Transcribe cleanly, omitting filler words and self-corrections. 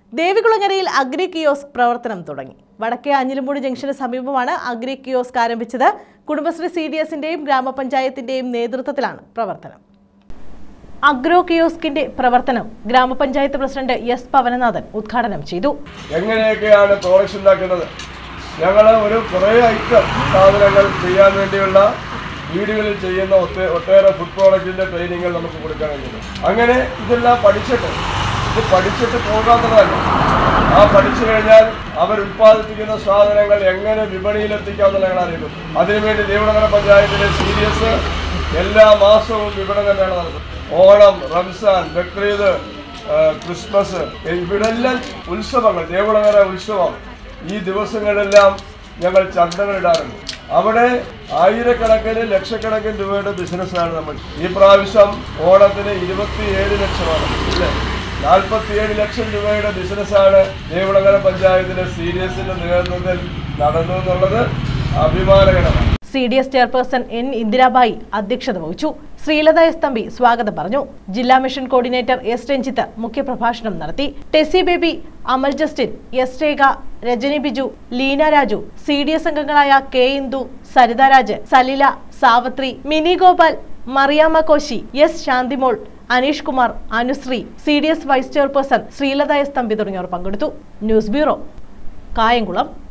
ദേവികുളങ്ങരയിൽ agri kiosk പ്രവർത്തനം തുടങ്ങി. വടക്കേ അഞ്ഞിലിമൂട് ജംഗ്ഷന് സമീപമാണ് അഗ്രി കിയോസ്ക് ആരംഭിച്ചത്. കുടുംബശ്രീ CDSന്റെയും ഗ്രാമപഞ്ചായത്തിന്റെയും നേതൃത്വത്തിലാണ് പ്രവർത്തനം. അഗ്രോ കിയോസ്കിന്റെ പ്രവർത്തനം ഗ്രാമപഞ്ചായത്ത് പ്രസിഡന്റ് S. പവനനാഥൻ ഉദ്ഘാടനം ചെയ്തു. എങ്ങനെയൊക്കെയാണ് പ്രോഡക്ട്സ് ഉണ്ടാക്കുന്നത്? ഞങ്ങൾ കുറേ ഐറ്റം സാധനങ്ങൾ ചെയ്യാൻ വേണ്ടിയുള്ള വീടുകളിൽ ചെയ്യുന്ന ഒട്ടേറെ ഫുഡ് പ്രോഡക്റ്റിന്റെ ട്രെയിനിങ്ങൾ നമുക്ക് കൊടുക്കാൻ കഴിയുന്നു. അങ്ങനെ ഇതെല്ലാം പഠിച്ചിട്ട് പോകാത്തതല്ല. ആ പഠിച്ചു കഴിഞ്ഞാൽ അവർ ഉത്പാദിപ്പിക്കുന്ന സാധനങ്ങൾ എങ്ങനെ വിപണിയിലെത്തിക്കാമെന്ന് ഞങ്ങൾ അറിയുന്നു. അതിനുവേണ്ടി ദേവികുളങ്ങര പഞ്ചായത്തിലെ CDS എല്ലാ മാസവും വിപണന മേള നടത്തും. ഓണം, റംസാൻ, ബക്രീദ്, ക്രിസ്മസ്, ഇവിടെല്ലാം ഉത്സവങ്ങൾ, ദേവികുളങ്ങര ഉത്സവം, ഈ ദിവസങ്ങളിലെല്ലാം ഞങ്ങൾ ചന്തകളിടാറുണ്ട്. അവിടെ ആയിരക്കണക്കിന് ലക്ഷക്കണക്കിന് രൂപയുടെ ബിസിനസ്സാണ് നമ്മൾ. ഈ പ്രാവശ്യം ഓണത്തിന് 27 ലക്ഷമാണ്, 47 ലക്ഷം രൂപയുടെ ബിസിനസ്സാണ് ദേവികുളങ്ങര പഞ്ചായത്തിലെ CDSന്റെ നേതൃത്വത്തിൽ നടന്നു എന്നുള്ളത് അഭിമാനകരമാണ്. CDS chairperson N. ഇന്ദിരാബായി അധ്യക്ഷത വഹിച്ചു. ശ്രീലത S. തമ്പി സ്വാഗതം പറഞ്ഞു. ജില്ലാ മിഷൻ കോർഡിനേറ്റർ S. രഞ്ജിത്ത് മുഖ്യപ്രഭാഷണം നടത്തി. ടെസി ബേബി, അമൽ ജസ്റ്റിൻ, S. രേഖ, രജനി ബിജു, ലീന രാജു, CDS അംഗങ്ങളായ K. Indu, Saritha Raj, Salila, Savathri, Mini Gopal, Mariamma Koshy, S. Shantimol, Aneesh Kumar, Anusree, CDS vice chairperson Sreelatha S. Thampi തുടങ്ങിയവർ പങ്കെടുത്തു. News bureau, Kayamkulam.